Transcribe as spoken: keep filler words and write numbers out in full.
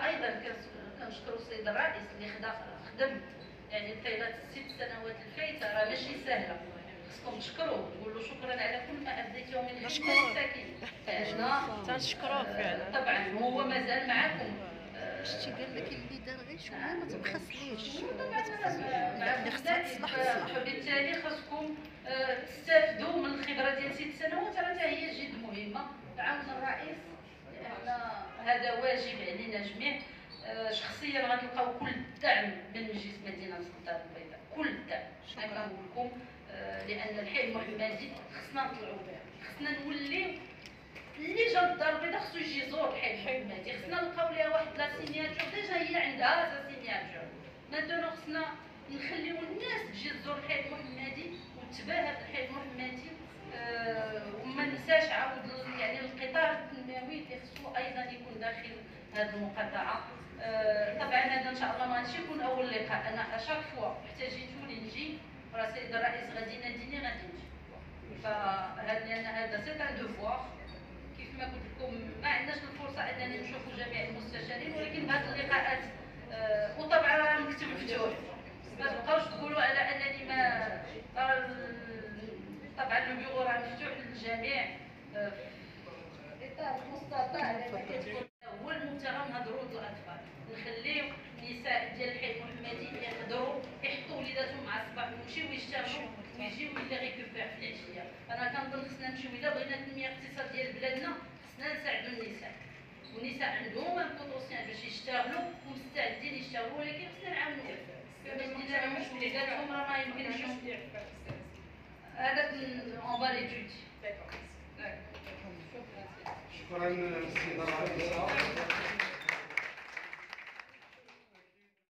وحنا ايضا كنشكروا السيد الرئيس اللي خدا خدم يعني طيله الست سنوات الفايته، راه ماشي سهله. خصكم تشكروه تقولوا شكرا على كل ما اديتوه من خدمه للساكن. حنا تنشكروه فعلا. طبعا هو مازال معكم. شتي قال لك اللي دار غير شويه ما تبخسليش، اللي خصها تصلح تصلح. فبالتالي خاصكم تستافدوا من الخبره ديال ست سنوات، راه هي جد مهمه. عاون الرئيس لان هذا واجب علينا جميع. شخصيا غتلقاو كل الدعم من مجلس مدينه الدار البيضاء، كل الدعم. انا كنقول لكم لان الحي المحمدي خصنا نطلعوا به، خصنا نوليو اللي جا للدار البيضاء خصو يجي يزور الحي المحمدي. خصنا نلقاو ليها واحد لا سينياتور، ديجا هي عندها سا سينياتور. مادام خصنا نخليو الناس تجي تزور الحي المحمدي وتباهى بالحي المحمدي. أه وما ننساش عاود يعني القطار التنموي اللي خصو ايضا يكون داخل هذه المقاطعه. أه طبعا هذا ان شاء الله ما غاديش يكون اول لقاء، انا اشاك فوا احتاجيتوني نجي، راه السيد الرئيس غادي يناديني غادي نجي. فهذا لان هذا سي ان دوفوار. كيف ما قلت لكم ما عندناش الفرصه اننا نشوفوا جميع المستشارين، ولكن هذه اللقاءات أه وطبعا راه المكتب مفتوح، ما تبقاوش تقولوا على انني ما. طبعا البيرو راه مفتوح للجميع في اطار مستطاع. هو المبتغى نهضروا للاطفال، نخليو النساء ديال الحي المحمدي يقدروا يحطوا وليداتهم مع الصباح ويمشيو يشتغلوا ويجيو يلي ريكوبير في العشيه. انا كنظن خصنا نمشيو الا بغينا التنميه الاقتصاديه ديال بلادنا، خصنا نساعدوا النساء. والنساء عندهم البوتونسيال باش يشتغلوا ومستعدين يشتغلوا، ولكن خصنا نعاونوهم. باش مش وليداتهم راه ما يمكنش. هذا اون با ليتودي. شكرا السيده الرئيسه.